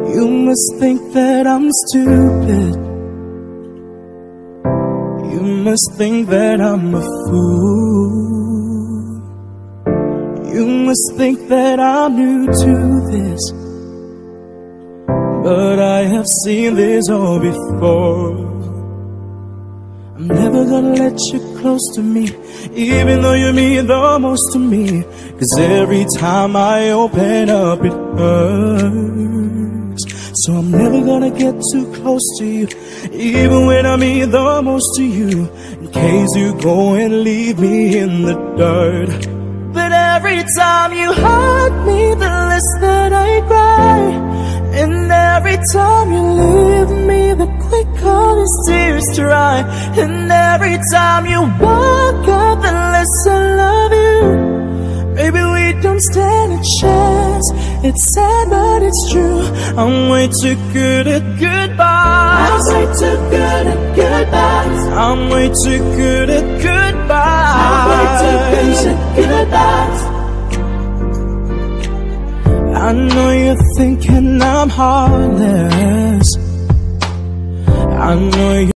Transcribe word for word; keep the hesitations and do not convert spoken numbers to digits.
You must think that I'm stupid. You must think that I'm a fool. You must think that I'm new to this, but I have seen this all before. I'm never gonna let you close to me, even though you mean the most to me. Cause every time I open up it hurts. So I'm never gonna get too close to you, even when I mean the most to you, in case you go and leave me in the dirt. But every time you hurt me, the less that I cry. And every time you leave me, the quicker these tears dry. And every time you walk out, the less I love you. Baby, we don't stand a chance. It's sad, but it's true. I'm way too good at goodbyes. I'm way too good at goodbyes. I'm way too good at goodbyes. I'm way too good at goodbyes. I know you're thinking I'm heartless. I know you